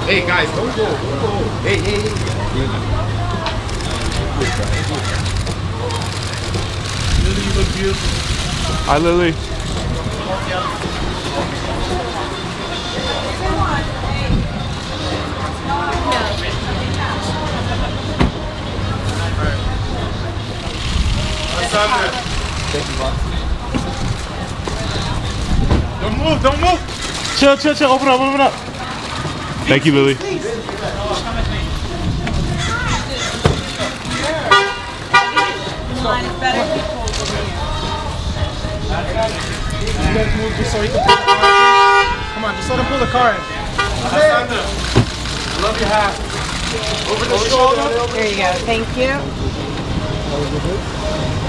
Hey guys, don't go. Hey. Lily, you look beautiful. Hi, Lily. Alessandra. Don't move. Chill. Open up. Thank you, Lily. Come with me. Mine is better if you pull over here. You guys move just so he can pull the car. Come on, just let him pull the car in. Alessandra, I love your hat. Over the shoulder. There you go. Thank you.